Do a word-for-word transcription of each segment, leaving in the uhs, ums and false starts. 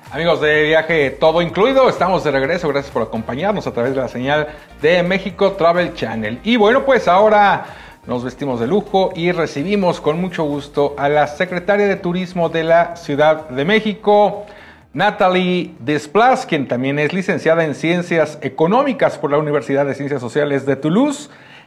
Amigos de Viaje Todo Incluido, estamos de regreso, gracias por acompañarnos a través de la señal de México Travel Channel. Y bueno, pues ahora nos vestimos de lujo y recibimos con mucho gusto a la secretaria de Turismo de la Ciudad de México, Nathalie Desplas, quien también es licenciada en Ciencias Económicas por la Universidad de Ciencias Sociales de Toulouse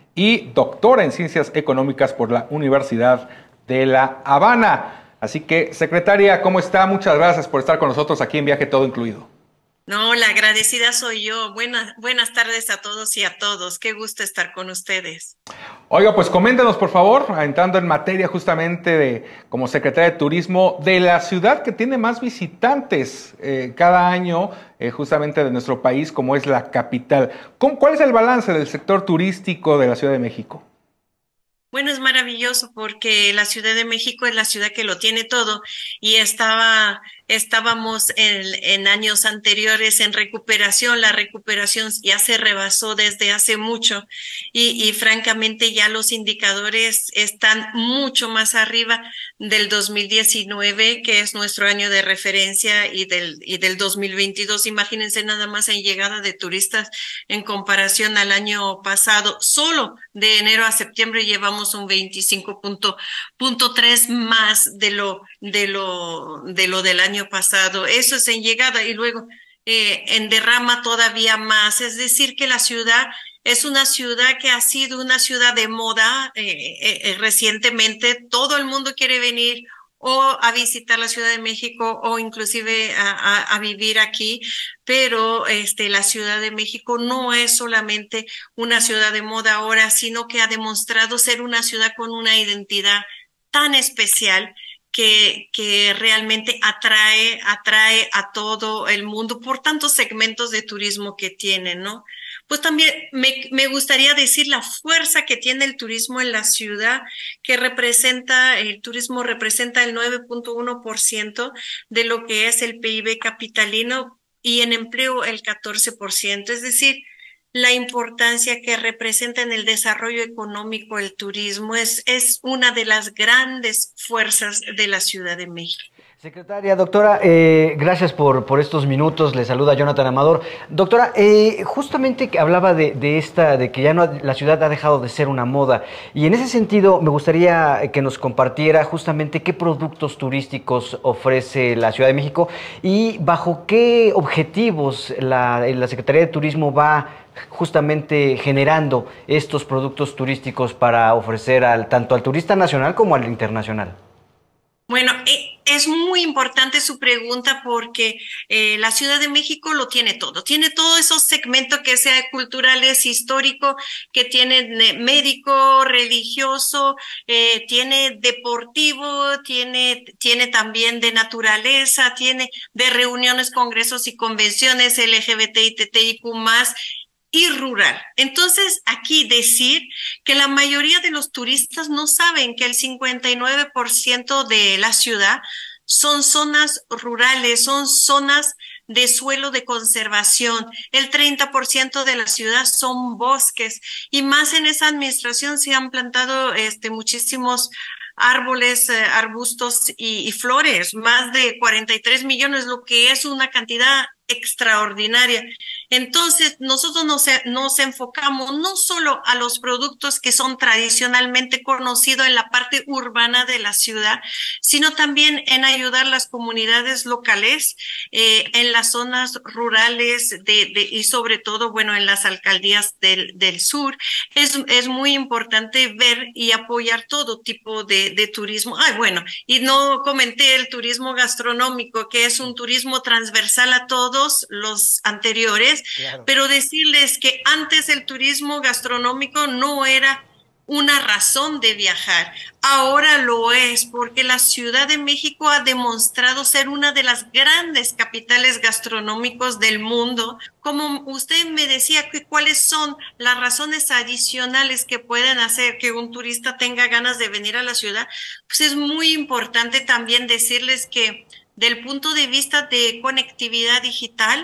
y doctora en Ciencias Económicas por la Universidad de La Habana. Así que, secretaria, ¿cómo está? Muchas gracias por estar con nosotros aquí en Viaje Todo Incluido. No, la agradecida soy yo. Buenas, buenas tardes a todos y a todos. Qué gusto estar con ustedes. Oiga, pues coméntenos, por favor, entrando en materia justamente de, como secretaria de Turismo, de la ciudad que tiene más visitantes eh, cada año, eh, justamente de nuestro país, como es la capital. ¿Cómo, ¿Cuál es el balance del sector turístico de la Ciudad de México? Bueno, es maravilloso porque la Ciudad de México es la ciudad que lo tiene todo y estaba, estábamos en, en años anteriores en recuperación. La recuperación ya se rebasó desde hace mucho y, y francamente ya los indicadores están mucho más arriba del dos mil diecinueve, que es nuestro año de referencia, y del, y del dos mil veintidós. Imagínense nada más en llegada de turistas en comparación al año pasado. Solo de enero a septiembre llevamos un veinticinco punto tres más de lo, de lo, de lo del año pasado. Eso es en llegada y luego eh, en derrama todavía más. Es decir, que la ciudad es una ciudad que ha sido una ciudad de moda eh, eh, recientemente. Todo el mundo quiere venir o a visitar la Ciudad de México o inclusive a, a, a vivir aquí, pero este, la Ciudad de México no es solamente una ciudad de moda ahora, sino que ha demostrado ser una ciudad con una identidad tan especial que, que realmente atrae, atrae a todo el mundo por tantos segmentos de turismo que tiene, ¿no? Pues también me, me gustaría decir la fuerza que tiene el turismo en la ciudad, que representa, el turismo representa el nueve punto uno por ciento de lo que es el P I B capitalino y en empleo el catorce por ciento. Es decir, la importancia que representa en el desarrollo económico el turismo es, es una de las grandes fuerzas de la Ciudad de México. Secretaria, doctora, eh, gracias por, por estos minutos. Le saluda Jonathan Amador. Doctora, eh, justamente que hablaba de, de esta, de que ya no, la ciudad ha dejado de ser una moda. Y en ese sentido, me gustaría que nos compartiera justamente qué productos turísticos ofrece la Ciudad de México y bajo qué objetivos la, la Secretaría de Turismo va justamente generando estos productos turísticos para ofrecer al, tanto al turista nacional como al internacional. Bueno, es muy importante su pregunta porque eh, la Ciudad de México lo tiene todo. Tiene todos esos segmentos que sean culturales, histórico, que tiene médico, religioso, eh, tiene deportivo, tiene, tiene también de naturaleza, tiene de reuniones, congresos y convenciones L G B T y T T I Q más, y rural. Entonces, aquí decir que la mayoría de los turistas no saben que el cincuenta y nueve por ciento de la ciudad son zonas rurales, son zonas de suelo de conservación. El treinta por ciento de la ciudad son bosques y más en esa administración se han plantado este, muchísimos árboles, eh, arbustos y, y flores, más de cuarenta y tres millones, lo que es una cantidad extraordinaria. Entonces, nosotros nos, nos enfocamos no solo a los productos que son tradicionalmente conocidos en la parte urbana de la ciudad, sino también en ayudar a las comunidades locales, eh, en las zonas rurales de, de, y sobre todo, bueno, en las alcaldías del, del sur. Es, es muy importante ver y apoyar todo tipo de, de turismo. Ay, bueno, y no comenté el turismo gastronómico, que es un turismo transversal a todos los anteriores. Claro. Pero decirles que antes el turismo gastronómico no era una razón de viajar, ahora lo es porque la Ciudad de México ha demostrado ser una de las grandes capitales gastronómicos del mundo. Como usted me decía, ¿cuáles son las razones adicionales que pueden hacer que un turista tenga ganas de venir a la ciudad? Pues es muy importante también decirles que del punto de vista de conectividad digital,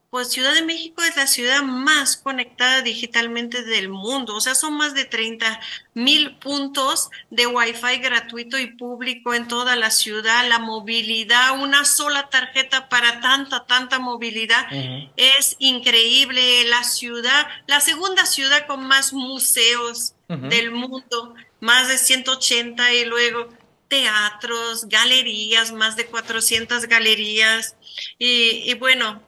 Pues Ciudad de México es la ciudad más conectada digitalmente del mundo, o sea, son más de treinta mil puntos de Wi-Fi gratuito y público en toda la ciudad. La movilidad, una sola tarjeta para tanta, tanta movilidad, Ujú. es increíble. La ciudad, la segunda ciudad con más museos Ujú. del mundo, más de ciento ochenta, y luego teatros, galerías, más de cuatrocientas galerías, y, y bueno.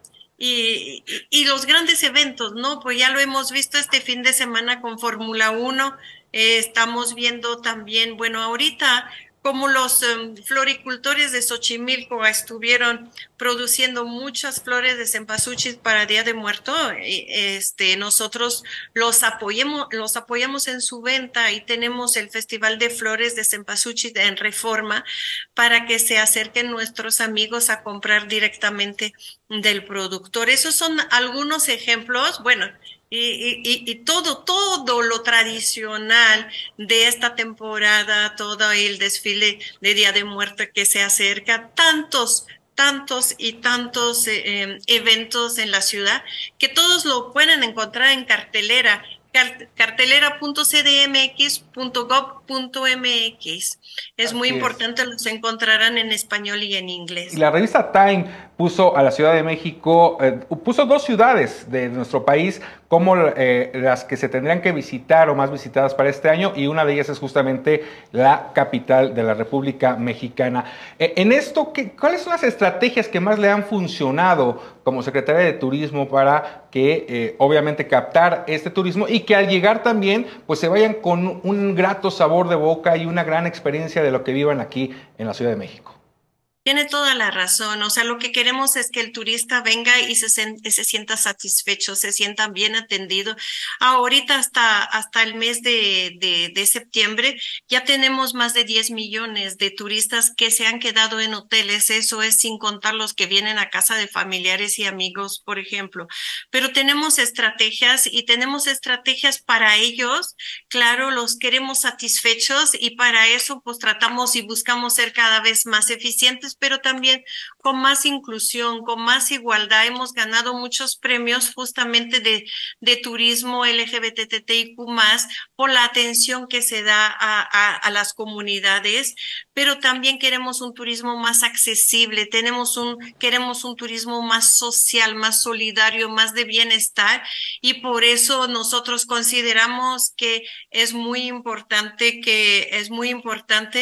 Y, y, y los grandes eventos, ¿no? Pues ya lo hemos visto este fin de semana con Fórmula Uno. Eh, estamos viendo también, bueno, ahorita como los um, floricultores de Xochimilco estuvieron produciendo muchas flores de cempasúchil para Día de Muerto. Y, este, nosotros los apoyamos, los apoyamos en su venta, y tenemos el Festival de Flores de Cempasúchil en Reforma para que se acerquen nuestros amigos a comprar directamente del productor. Esos son algunos ejemplos, bueno, y, y, y todo, todo lo tradicional de esta temporada, todo el desfile de Día de Muerte que se acerca, tantos, tantos y tantos eh, eh, eventos en la ciudad, que todos lo pueden encontrar en cartelera, cartelera punto c d m x punto gov punto m x. Es muy Así es. importante, los encontrarán en español y en Y inglés. la revista Time puso a la Ciudad de México, eh, puso dos ciudades de nuestro país como eh, las que se tendrían que visitar o más visitadas para este año, y una de ellas es justamente la capital de la República Mexicana. Eh, en esto, ¿qué, ¿cuáles son las estrategias que más le han funcionado como secretaria de Turismo para que eh, obviamente captar este turismo y que al llegar también pues se vayan con un grato sabor de boca y una gran experiencia de lo que vivan aquí en la Ciudad de México? Tiene toda la razón. O sea, lo que queremos es que el turista venga y se, se sienta satisfecho, se sienta bien atendido. Ahorita hasta, hasta el mes de, de, de septiembre ya tenemos más de diez millones de turistas que se han quedado en hoteles. Eso es sin contar los que vienen a casa de familiares y amigos, por ejemplo. Pero tenemos estrategias, y tenemos estrategias para ellos. Claro, los queremos satisfechos, y para eso pues tratamos y buscamos ser cada vez más eficientes, pero también con más inclusión, con más igualdad. Hemos ganado muchos premios justamente de, de turismo L G B T I Q más, por la atención que se da a, a, a las comunidades, pero también queremos un turismo más accesible, tenemos un, queremos un turismo más social, más solidario, más de bienestar, y por eso nosotros consideramos que es muy importante que, es muy importante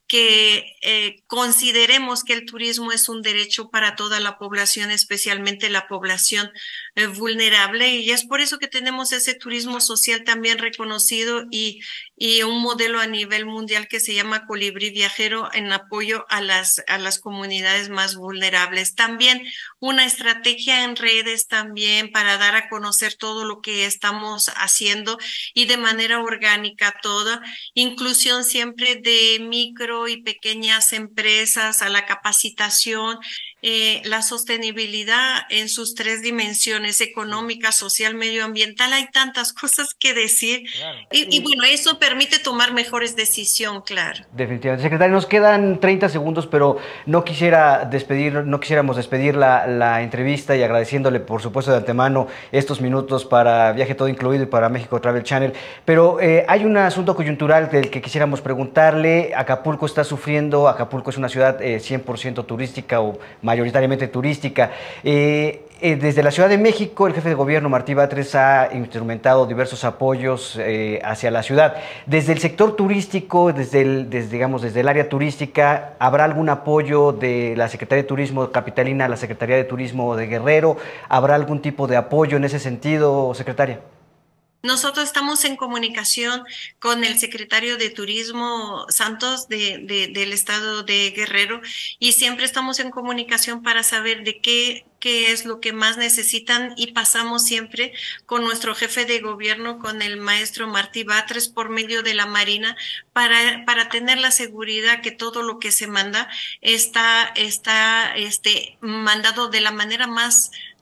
que eh, consideremos que el turismo es un derecho para toda la población, especialmente la población eh, vulnerable, y es por eso que tenemos ese turismo social también reconocido, y, y un modelo a nivel mundial que se llama Colibrí Viajero en apoyo a las, a las comunidades más vulnerables. También una estrategia en redes también para dar a conocer todo lo que estamos haciendo, y de manera orgánica toda. Inclusión siempre de micro y pequeñas empresas, a la capacitación, eh, la sostenibilidad en sus tres dimensiones: económica, social, medioambiental. Hay tantas cosas que decir, Claro. y, y bueno, eso permite tomar mejores decisiones, claro. Definitivamente. Secretario, nos quedan treinta segundos, pero no quisiera despedir, no quisiéramos despedir la, la entrevista, y agradeciéndole, por supuesto, de antemano estos minutos para Viaje Todo Incluido y para México Travel Channel. Pero eh, hay un asunto coyuntural del que quisiéramos preguntarle. Acapulco está sufriendo, Acapulco es una ciudad eh, cien por ciento turística o mayoritariamente turística. Eh, Eh, desde la Ciudad de México, el jefe de gobierno, Martí Batres, ha instrumentado diversos apoyos eh, hacia la ciudad. Desde el sector turístico, desde el, desde, digamos, desde el área turística, ¿habrá algún apoyo de la Secretaría de Turismo capitalina a la Secretaría de Turismo de Guerrero? ¿Habrá algún tipo de apoyo en ese sentido, secretaria? Nosotros estamos en comunicación con el secretario de Turismo Santos de, de, del estado de Guerrero, y siempre estamos en comunicación para saber de qué, qué es lo que más necesitan, y pasamos siempre con nuestro jefe de gobierno, con el maestro Martí Batres, por medio de la Marina, para, para tener la seguridad que todo lo que se manda está, está este, mandado de la manera más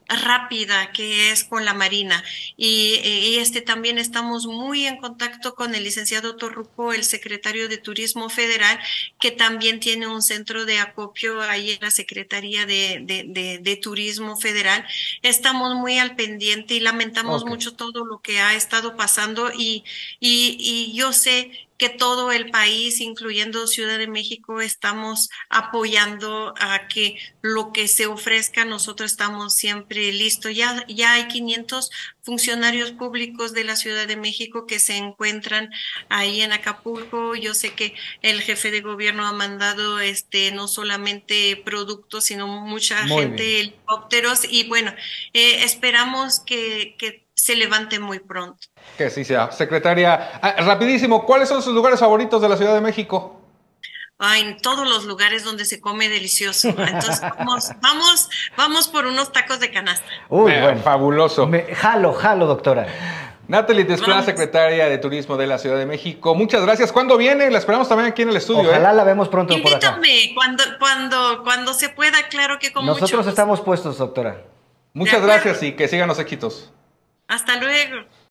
rápida que es con la Marina y, y este también estamos muy en contacto con el licenciado Torruco, el secretario de Turismo Federal, que también tiene un centro de acopio ahí en la Secretaría de, de, de, de Turismo Federal. Estamos muy al pendiente y lamentamos Ok. mucho todo lo que ha estado pasando y, y, y yo sé que todo el país, incluyendo Ciudad de México, estamos apoyando a que lo que se ofrezca, nosotros estamos siempre listos. Ya, ya hay quinientos funcionarios públicos de la Ciudad de México que se encuentran ahí en Acapulco. Yo sé que el jefe de gobierno ha mandado este no solamente productos, sino mucha Muy bien. gente, helicópteros, y bueno, eh, esperamos que, que se levante muy pronto. Que sí sea. Secretaria, ah, rapidísimo, ¿cuáles son sus lugares favoritos de la Ciudad de México? Ay, en todos los lugares donde se come delicioso. Entonces vamos, vamos, vamos por unos tacos de canasta. Uy, Eh, bueno. fabuloso. Me, jalo, jalo, doctora. Natalie Desclá, Vamos. secretaria de Turismo de la Ciudad de México. Muchas gracias. ¿Cuándo viene? La esperamos también aquí en el estudio. Ojalá ¿eh? la vemos pronto por acá. Invítame cuando, cuando, cuando se pueda, claro que con mucho Nosotros gusto. estamos puestos, doctora. Muchas acuerdo. gracias y que sigan los éxitos. Hasta luego.